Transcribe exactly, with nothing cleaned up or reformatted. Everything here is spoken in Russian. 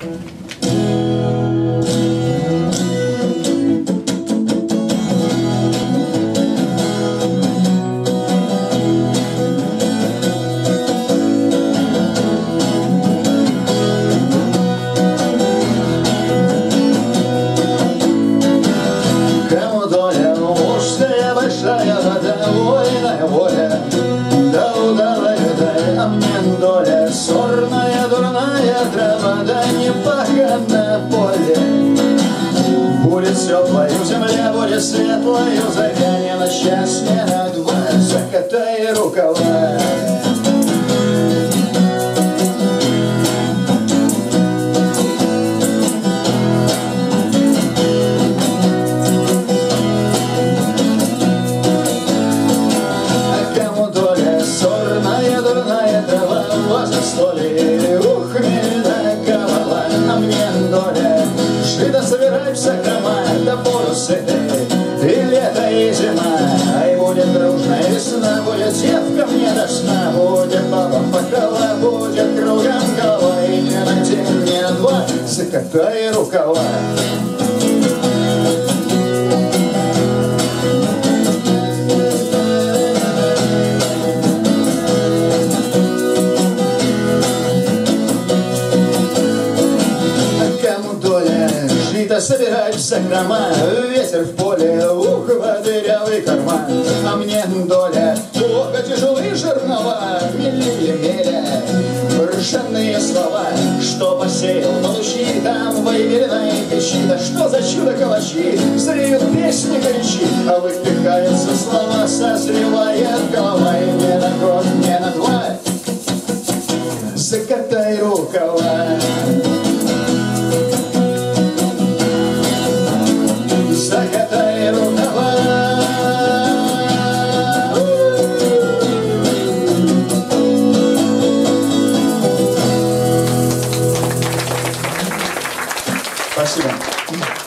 Большая вода, вольная воля, да удалая даль, а мне доля сорная, дурная трава, да непаханное поле. Будет теплою земля, будет светлою, заглянем на час, не на два, закатай рукава. Ух, хмельная голова, а мне доля шито собирать в закрома, да полосы и лето, и зима. Ай, будет дружная весна, будет девка мне до сна, будет бабам бокала, будет кругом голова, и не на день, не на два, закатай рукава. Собирать в закрома, ветер в поле, ух, дырявый карман. А мне доля, плохо тяжелые жернова, мели меря, ржаные слова. Что посеял, получи, там выверенной печи. Да что за чудо калачи, зреют песни горячи, а выпекаются слова, созревает голова. И не на год, не на два, закатай рукава. Закатай рукава. Спасибо.